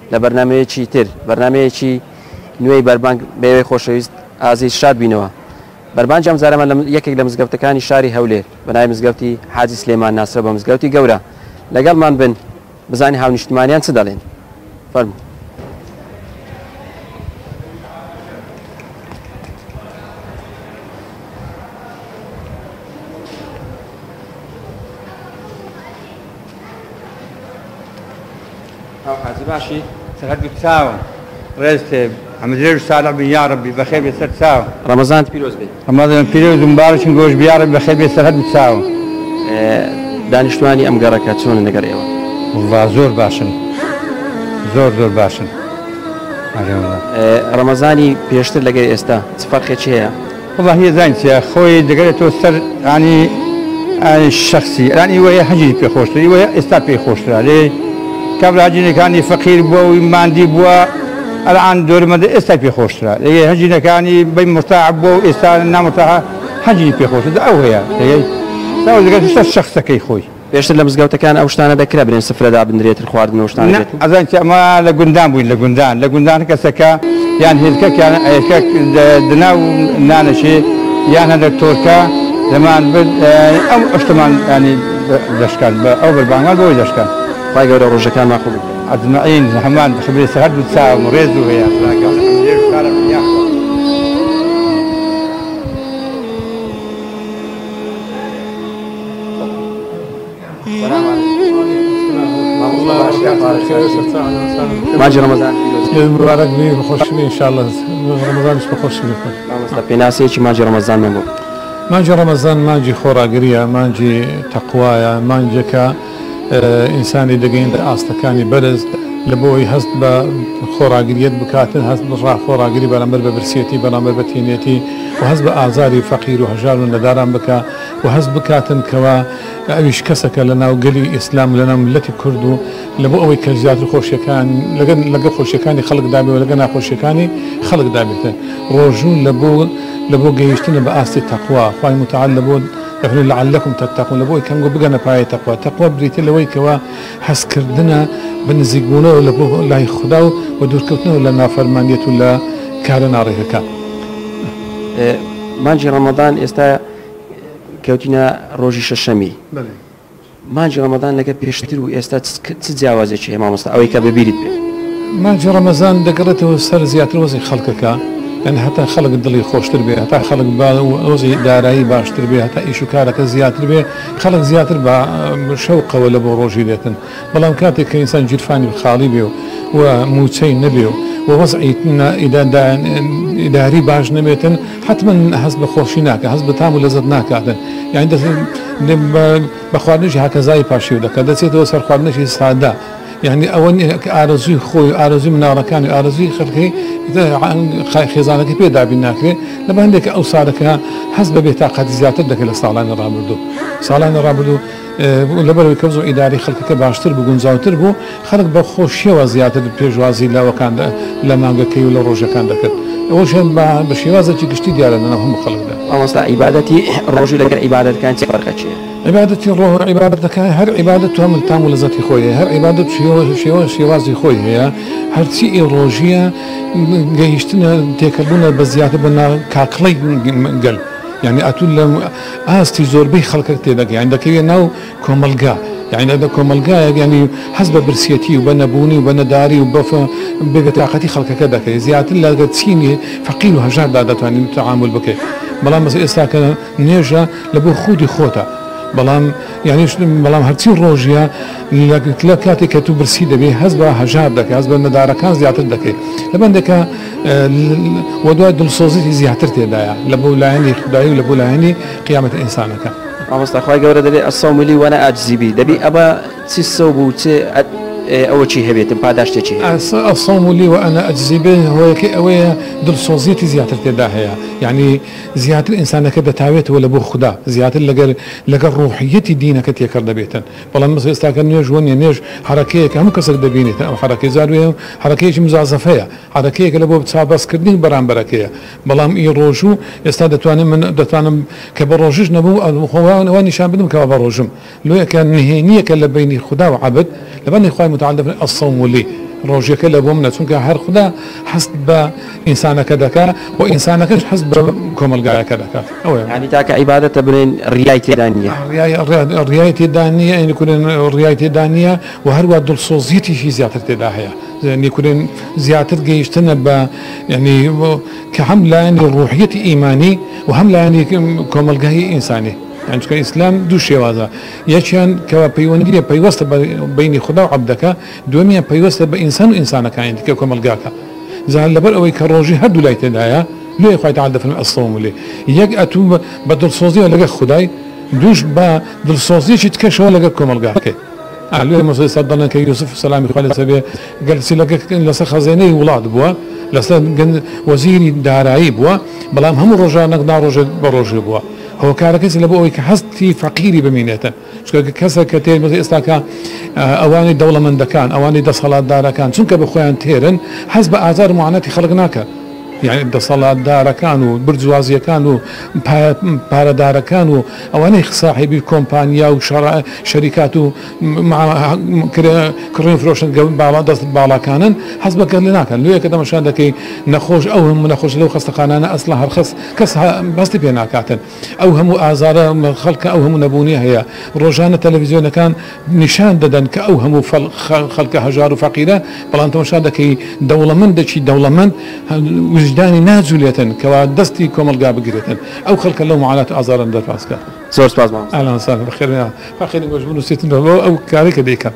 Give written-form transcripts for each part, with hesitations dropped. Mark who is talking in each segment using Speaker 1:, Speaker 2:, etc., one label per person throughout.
Speaker 1: لە بەرنامەیەکی تر بەرنامەیەکی نوێی بەربانگ بەوەی خۆشەویست ئازیز شاد بینەوە. بەربانگ ئەم جارەمان یەکێک لە مزگەوتەکانی شاری هەولێر بەناوی مزگەوتی حاجی سلێمان ناسرە بە مزگەوتی گەورە لەگەڵمان بن بزانی هاونیشتمانیان چ دەڵێن. فەرموو.
Speaker 2: حاجی باشی سەرهەد بچاوە ڕێستێ ئەمە درێژ ساڵح بن یا ڕەبی بەخێر بێ سەر چاوە
Speaker 1: ڕەمەزان پیرۆز بێت.
Speaker 2: ڕەمەزان پیرۆز و مبارەکن گۆژ بیا ڕەبی بەخێر بێ سەرهەد بچاوە.
Speaker 1: دانیشتوانی ئەم گەڕەکە چۆن لەگەڵ ئێوە؟
Speaker 2: زۆر باشن زۆر باشن.
Speaker 1: ڕەمەزانی پێشتر لەگەڵ ئێستا چ فەرقێکی هەیە؟
Speaker 2: والله هي زانتيا خوي دقريتو سر يعني الشخصي يعني وهي حجي في خوشتري وهي استا في خوشتري عليه قبل هجينا كان فقير بوا وماندي بوا الان دور مد استا في خوشتري هي هجينا كان بين مستعب بوا استا نامتها حجي في خوشتري او هي ساوي دقريتو الشخص كي خوي
Speaker 1: پێشتر لە مزگەوتەکان ئەو شتانە دەکرا برێن سفرەدا بنرێتن خواردن و شتانە
Speaker 2: ئەزانتی ئەمە لە گوندان بووین لە گوندان کەسەکە یان هێلکەکیان ئەیەکە دناو نانەشێ یان هەندێک تۆرکە دەمان ئەو ئەشتمان ینی دەشکان بە ئەو بەربانگان بۆی دەشکان.
Speaker 1: خی گەورە ڕۆژەکان ماخۆ بکەن.
Speaker 2: ئەجمەعین هەمان بخبرێ سەرهەد و چاوم و ڕێز و هەیە
Speaker 1: ماجی ڕەمەزان
Speaker 3: مبارەک بێ بەخۆشبی ئینشاءالله ڕەمەزانش بەخۆشی بکەن.
Speaker 1: مامۆستا پێناسەیەکی ماجی ڕەمەزانمان بۆ.
Speaker 3: مانجی ڕەمەزان مانجی خۆراگریە مانجی تەقوایە مانجێکە ئینسانی دەگەیەنە ئاستەکانی بەرز لە بۆی هەست بە خۆراگریەت بکاتن هەست بڕا خۆراگری بەرامبەر بە برسێتی بەرامبەر بە تینێتی و هەست بە ئازاری فەقیر و هەژار و نەداران بکە و هەست بکاتن کەوا ئەویش کەسەکە لە ناو گەلی ئیسلام لە ناو ملەتی کورد و لە بۆ ئەوەی کە زیاتر خۆشیەکان لەگە خۆشیەکانی خەڵک دابێت و لەگە ناخۆشیەکانی خەڵک دابێتن ڕۆژوو لە بۆ گەیشتنە بە ئاستی تەقوا خوای متعال لە بۆ دەفرێت لعلەکم تەتەقون لە بۆی کەنگۆ بگەنە پایە تەقوا تەقوا بریتە لەوەی کەوا هەستکردنە بە نزیکبوونەوە لە بۆ لای خوددا و دوورکەوتنەوە لە نافەرمانیەت و لە کارە ناڕێکەکان.
Speaker 1: مانجی ڕەمەزان ئێستا کەوتینە ڕۆژی شەشەمی. مانجی ڕەمەزان لەگە پێشتر و ئێستا چ جیاوازێکی هەیە مامۆستا ئەوەی کە ببیریت بێت؟
Speaker 3: مانجی ڕەمەزان دەگەڕێتەوە سەر زیاتر وەزی خەڵکەکە يعني حتى خلق دڵی خۆشتر بێ هەتا خەڵک ئەوزی دارایی باشتر بێ هەتا ئیش و کارەکە زیاتر بێ خەڵک زیاتر بە شەوقەوە لە بۆ ڕۆژی دێتن بەڵام کاتێک کە ئینسان جیرفانی خاڵی بێ و موچەی نەبێ و وەزعی ئیداری باش نەبێتن حتما هەست بە خۆشی ناکە هەست بە تام و لەزت ناکاتن یعنی بە خواردنیشی هەکەزای پاشیو دەکات دەچێتەوە سەر خواردنێکی سادە يعني ئەوە ئارەزوی خۆی ئارەزوی مناڵەکانی ئارەزوی خەڵکی خێزانەکە پێدابین ناکرێت لە بەندێکە ئەو ساڵەکە هەست بە بێتاقەتی زیاتر دەکەێت لە ساڵانی ڕابردوو لەبەرەوەی کەوز و ئیداری خەڵکەکە باشتر بوو گونجاوتر بوو خەڵک بە خۆشیەوە زیاتر پێشوازی لاوەکان لە مانگەکەی و لە ڕۆژەکان دەکرد ئەوەش بە شێوازێکی گشتی دیارە لەناو هەموو خەڵکدا.
Speaker 1: ئەوەستا عیبادەتی ڕۆژی لەگەر عیبادەتەکان چی فەرقە چییە؟
Speaker 3: عیبادەتی ڕۆژ عیبادەتەکان هەر عیبادەت و هەموو تام و لەزەتی خۆی هەر عیبادەت شێوازی خۆی هەیە هەرچی ڕۆژیە گەیشتنە تێکەبوونە بە زیاتر بە کاکڵەی گەل يعني ئەتون لە ئاستی زۆربەی خەڵکە تێدەگەی یان دەکەوێت ناو کۆمەلگا يعني هذا كوملقايا يعني حسب برسيتي وبنبوني وبنداري وبف بقطاقتي خلق كذا كي زيادة لا تسيني فقير وهجار دادته يعني التعامل بك بلام مثلا إسلاك نيجا لبو خودي خوتا بلام يعني بلام هرتي روجيا لكاتي كتو برسي دبي حسب هجار دك حسب الندارة كان زيادة دك لبن دك ودوا دلصوزي زيادة تدايا لبو لعيني خداي ولبو لعيني قيامة الإنسان كان.
Speaker 1: مامۆستا خی گەورە دەبێت الصوم لي وأنا أجزي به دەبی ئەبە چی سەو بوو چ ئەوە چی هەبێتم پاداشتێکی
Speaker 3: الصوم لي وأنا أجزي به هو ئەوەیە دڵسۆزیەتی زیاتر تێدا هەیە يعني زیاتر ئینسانەکە دەتاوێتەوە لە بۆ خوددا زیاتر لەگەر ڕوحیەتی دینەکە تێکەڵ دەبێتن بەڵام مەسڵ ئێستاکە نوێژ وە نوێژ حرەکەیەک هەموو کەسێک دەبینێت ئەو حرەکەی زاروێ حرەکەیەکی مزازەفەیە حرەکەیەکە لە بۆ چابەسکردنی بەرامبەرەکەیە بەڵام ئی ڕۆژوو ئێستا دەتوانم کە بە ڕۆژش نەبوو ئەوە نیشان بدەم کەەوە بە ڕۆژم لۆیەکە نهێنیەکە لە بینی خوددا و عەبد لەبەنی خوای متعال الصوم لي ڕۆژەکە لە بۆ منە چونکە هەر خوددا حەست بە ئینسانەکە دەکات و ئینسانەکەش حەست بە کۆمەلگایەکە دەکات ئەوە
Speaker 1: ینی تاکە عیبادەتە بنێن ڕیای تێدا نییە
Speaker 3: ڕیای تێدا نیە ئەنی کورێن ڕیای تێدا نیە و هەروە دڵسۆزیەتیشی زیاتر تێدا هەیە زنی کورێن زیاتر گەیشتنە بە ینی کە هەم لایەنی ڕوحیەتی ئیمانی و هەم لایەنی کۆمەلگای ئینسانی چونکە ئیسلام دوو شێوازە یەکیان کەوا پەیوەندیە پەیوەستە بینی خوددا و عەبدەکە دووەمیان پەیوەستە بە ئینسان و ئینسانەکانی دیکە کۆمەلگاکە زان لەبەر ئەوەی کە ڕۆژی هەردوو لای تێدایە لێ خوای تعالی دەفەرمێ ئەستەغفر لێ یەک ئەتوو بە دڵسۆزیەوە لەگەڵ خودای دووش بە دڵسۆزیەکی تکەشەوە لەگەڵ کۆمەلگاکەی لێ مەسەڵی سەدەڵێن کە یوسف سەلامی خوا لەسەر بێ گەلسی لەسەر خەزانەی وڵات بووە لەسەر وەزیری دارایی بووە بەڵام هەموو ڕۆژانە ناڕۆژێ بە ڕۆژێ بووە هۆکارەکەی لە بۆ ئەوەی کە هەستی فەقیری بمینێتن چونکە کەسە کە تێ ئێستاکە ئەوانی دەوڵەمەندەکان ئەوانی دەسەڵاتدارەکان چونکە بە خۆیان تێرن هەست بە ئازار معانەتی خەڵک ناکە یعنی دەسەڵاتدارەکان و برجوازیەکان و پارەدارەکان و ئەوانەی صاحبی کۆمپانیا و شەریکات و کڕین فرۆشن دەست باڵاکانن هەست بە گەل ناکەن لێکە دەمەشان دەکەی نەخۆش ئەو هەموو نەخۆش لەو خەستەخانانە ئەسڵا هەرخەس کەس بەستی پێ ناکاتن ئەو هەموو ئازارە خەڵکە ئەو هەموو نەبوونی هەیە ڕۆژانە تەلەڤیزیۆنەکان نیشان دەدەن کە ئەو هەموو خەڵکە هەژار و فەقیرە بەڵام تەماشا دەکەی دەوڵەمەندێکی دەوڵەمەند وجدانی ناجولێتن کەوا دەستی کۆمەلگا بگرێتن ئەو خەڵکە لەو معانات ئازارن دەرپاسکە
Speaker 1: زۆر سپاس مام
Speaker 3: ئالان ساڵ بەخێر بەخێری بەشبوون و سێتن ئەو کاری کە دەیکەن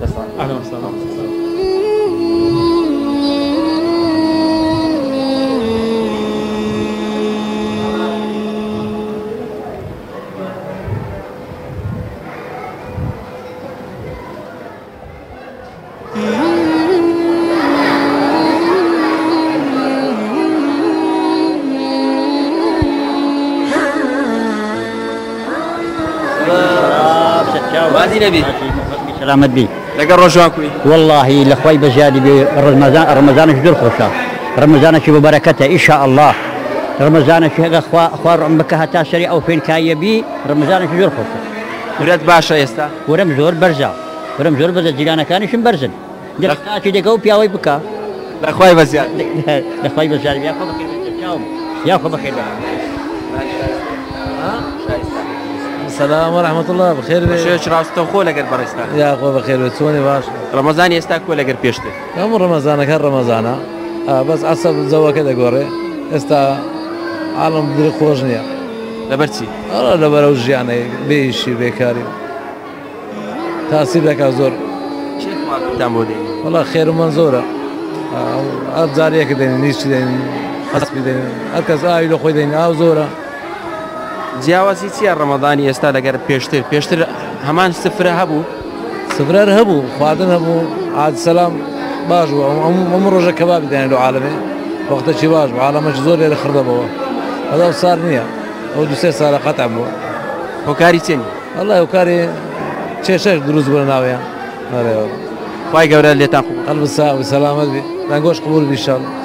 Speaker 4: سلامت بی
Speaker 1: لەگەڵ ڕۆژوان کوی
Speaker 4: والله لەخوای بەزیادی بێ ڕەمەزانش زۆر خۆشە ڕەمەزانێکی بەبەرەکەتە ئیشا الله ڕەمەزانێکی هەگە خوا ڕەحم بکە هەتا سەری ئەو فێنکایە بی ڕەمەزانێکی زۆر خۆشە
Speaker 1: ورەت باشە ئێستا
Speaker 4: وەرەم زۆر بەرزە وەرەم زۆر بەرزە جیرانەکانیشم بەرزن دەقاتی دەکە و پیاوەی بکە
Speaker 1: لەخوای بەزیاد
Speaker 4: لەخوای بەزیادی یا خۆ بەخێر
Speaker 5: السلام ورحمة الله بخير
Speaker 1: شێچ ڕاستە خۆ لەگەر بەڕێستا
Speaker 5: يا أخو بخير بتسوني باش
Speaker 1: ڕەمەزانی ئێستا کۆ لەگەر پێشتر
Speaker 5: هم رمضان كان رمضان بس عصب زوا كده قوري استا عالم بدري خوجنيا
Speaker 1: لەبەرچی
Speaker 5: والله لبر وجياني بيشي بيكاري تأثير لك زور
Speaker 1: تام بۆ دێنی
Speaker 5: والله خير ومنزورة أبزاريا كده نيش دين حسب دين أركز آيلو خوي دين زورة
Speaker 1: جیاوازی چیە ڕەمەزانی ئێستا لەگەر پێشتر هەمان سفرە هەبوو
Speaker 5: سفرار هبو خواردن هبو عاد سلام باش هم روجا كباب دين لو عالمي وقت شي باش عالمش زور اللي خربه بوا هذا صار نية او دوسي صار قطع بوا
Speaker 1: هۆکاری چێنی
Speaker 5: والله وكاري شيش دروز بنا ناويا هذا
Speaker 1: خوای گەورە لێتان خوب
Speaker 5: قلب الساعة وسلامت بي نقوش قبول بي ان شاء الله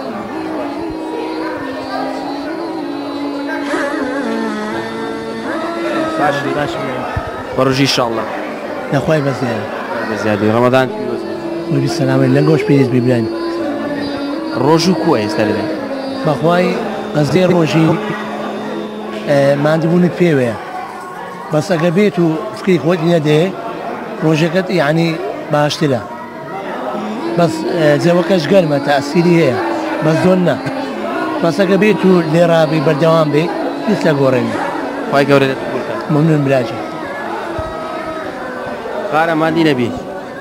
Speaker 1: بەڕۆژی ئینشاءالله
Speaker 6: نخواهی
Speaker 1: بەزیادی ڕەمەزان
Speaker 6: ولی سلامت لنگوش پیریز بیبرین
Speaker 1: ڕۆژ و کووە ئێستا لەدەن
Speaker 6: بەخوای قەزدێ ڕۆژی ماندبوونت پێوەیە بەس ئەگە بێت و فکری خۆت نەدێ ڕۆژەکەت یعنی باشترە بەس جەوەکەش گەرمە تەئسیری هەیە بەس زۆر نا بەس ئەگە بێت و لێرابی بەردەوام بێ هیچ لە گۆڕێنی
Speaker 1: خوای گەورە
Speaker 6: ممنون براجي
Speaker 1: قارة ما دينا بيه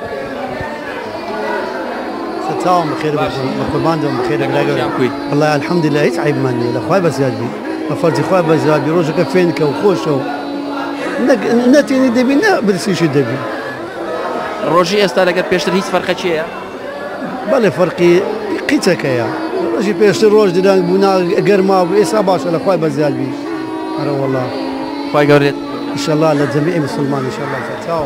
Speaker 7: ستاهم بخير بقربان دوم بخير والله الحمد لله هيك عيب ماني لاخوي بزياد بي فرزي خوي بزياد بي روجك فينك وخوش نتي دبي لا بدسي شو دبي
Speaker 1: روجي استا لقى بيشتر هيك فرقه شي
Speaker 7: بله فرقي قيتك يا روجي بيشتر روج دان بونا قرما وإسا باش لاخوي بزياد بي أنا والله
Speaker 1: خوي قوريت
Speaker 7: ان شاء الله لجميع المسلمان ان شاء الله تاو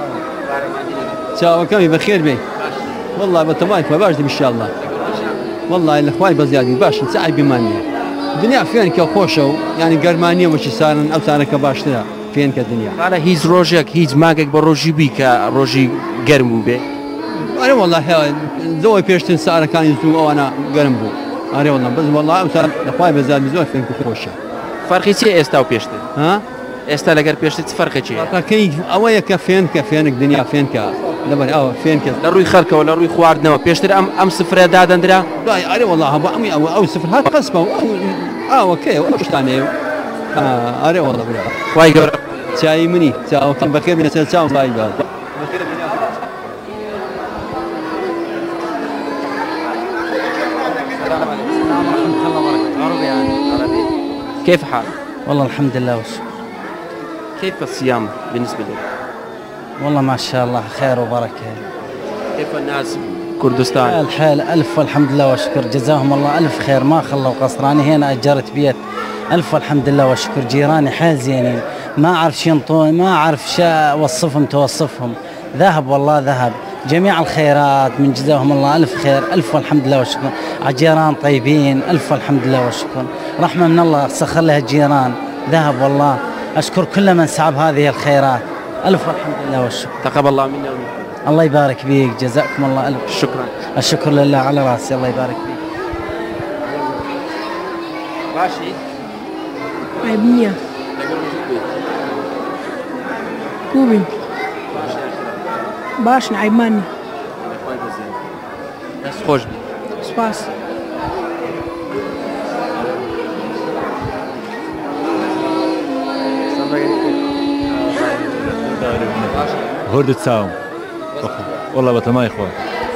Speaker 8: تاو كامي بخير بي والله بتمايك باش ان شاء الله والله الاخوان بزيادي باش نساعد بماني الدنيا فين كخوشو يعني قرمانيه وش صار او صار كباشتنا فين كالدنيا
Speaker 1: قال هيز روجك هيز ماكك بروجي بيك روجي قرمو بي
Speaker 8: أنا والله زوي بيشتن سعر كان يزوم أو أنا قرنبو أنا والله بس والله أمثال أخوي بزاد مزوي فين كفوشة
Speaker 1: فەرقی چی ئێستا و پێشتر
Speaker 8: ها
Speaker 1: ئێستا لەگەر پێشتر چ فەرقێکیە
Speaker 8: كي أويا كفين الدنيا فين كا لبن أو فين كا
Speaker 1: لە ڕووی خەڵکەوە لە ڕووی خواردنەوە پێشتر ئەم سفرە دادەندرا
Speaker 8: لا أنا والله أبو أمي أو سفر هات قسمه أو أوكي وش ثاني أنا والله بلا
Speaker 1: خوای گەورە
Speaker 8: شاي مني شاو كان بخير من سنة شاو باي بعد
Speaker 1: كيف حالك؟
Speaker 9: والله الحمد لله وش
Speaker 1: كيف الصيام بالنسبة لك؟
Speaker 9: والله ما شاء الله خير وبركة.
Speaker 1: كيف الناس كردستان؟
Speaker 9: الحال ألف والحمد لله وشكر جزاهم الله ألف خير ما خلوا قصراني هنا أجرت بيت ألف والحمد لله وشكر جيراني حال زينين ما أعرف شي ينطوني ما أعرف شي أوصفهم توصفهم ذهب والله ذهب جميع الخيرات من جزاهم الله ألف خير ألف والحمد لله وشكر عجيران طيبين ألف والحمد لله وشكر رحمة من الله سخر لها الجيران ذهب والله أشكر كل من سعب هذه الخيرات ألف والحمد لله والشكر
Speaker 1: تقبل الله منا ومنكم
Speaker 9: الله يبارك فيك جزاكم الله ألف
Speaker 1: شكرا
Speaker 9: الشكر لله على راسي الله يبارك فيك
Speaker 1: ماشي
Speaker 10: عيبنية كوبي باش عيبماني
Speaker 1: بس خوش بي
Speaker 10: سباس
Speaker 11: هرد تساوم والله بتماي اخوان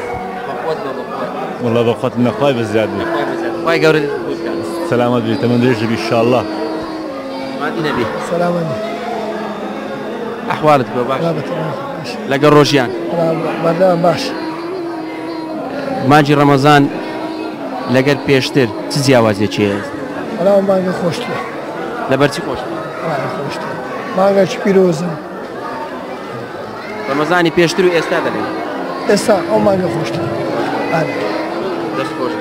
Speaker 11: والله بقوت من اخوي بالزياده
Speaker 1: خوای گەورە
Speaker 11: سلامات بي تمندرج بي ان شاء الله
Speaker 1: مادينە بی
Speaker 6: سلام
Speaker 1: ئەحوالت بە باش
Speaker 6: باش
Speaker 1: لەگەڵ ڕۆژیان
Speaker 6: بەردەوام باش
Speaker 1: مانجی ڕەمەزان لەگەر پێشتر چ جیاوازێکی هەیە
Speaker 6: بەڵام مانگە خۆشترە
Speaker 1: لەبەرچی خۆش
Speaker 6: خۆشترە مانگەی پیرۆزم
Speaker 1: ڕەمەزانی پێشتر و ئێستا دەڵێن
Speaker 6: ئێستا ئەو مانگە خۆشترە
Speaker 1: دەست خۆش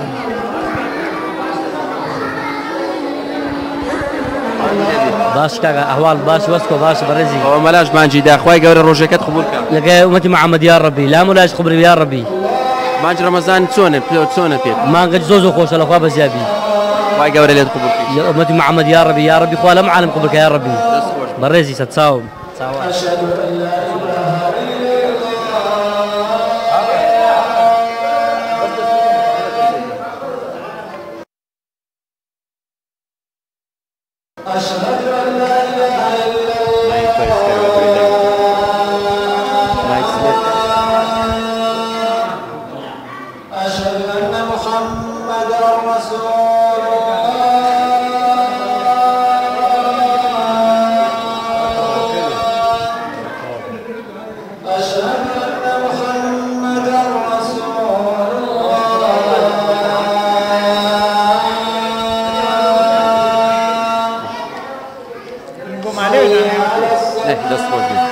Speaker 9: باش كاكا أحوال باش واسكو باش برزي
Speaker 1: ئەوە مەلاش مانجی دا خوای گەورە ڕۆژەکەت قبول کە
Speaker 9: لقى أمتي محمد يا ربي لا ملاش خبري يا ربي
Speaker 1: مانج ڕەمەزان چۆنە پێت
Speaker 9: ما قد زوزو خوش الأخوة بزيابي
Speaker 1: خوای گەورە لێت قبول کە
Speaker 9: يا أمتي محمد يا ربي خوالة معلم قبلك يا ربي
Speaker 1: دەست خۆش
Speaker 9: برزي ستساوم
Speaker 1: دەست خۆش بێت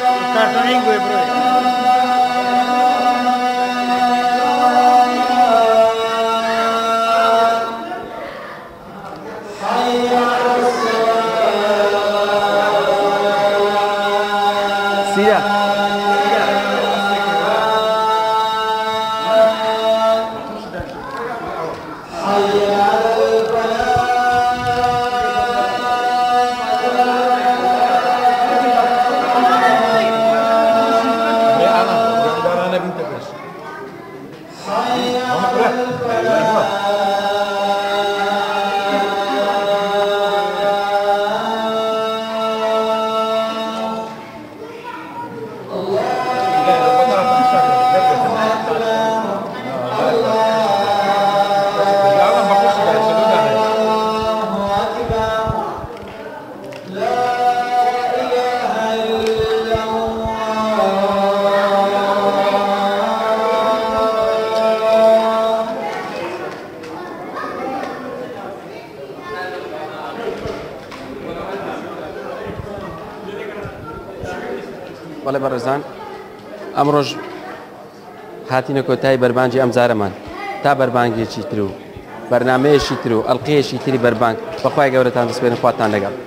Speaker 1: بەڵێ بەڕێزان ئەمڕۆژ هاتینە کۆتایی بەربانجی ئەم جارەمان تا بەربانگێکی تر و بەرنامەیەشی تر و ئەڵقەیەشی تری بەربانگ بەخوای گەورەتان دەسپێرن خواتان لەگەڵ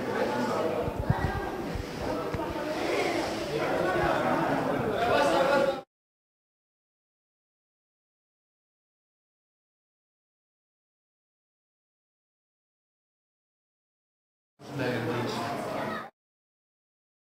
Speaker 12: لا يرضيش